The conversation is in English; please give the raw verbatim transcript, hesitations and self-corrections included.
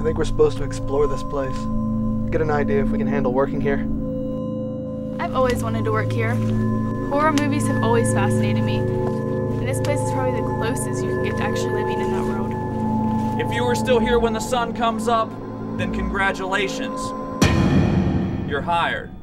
think we're supposed to explore this place. Get an idea if we can handle working here. I've always wanted to work here. Horror movies have always fascinated me. And this place is probably the closest you can get to actually living in that world. If you were still here when the sun comes up, then congratulations. You're hired.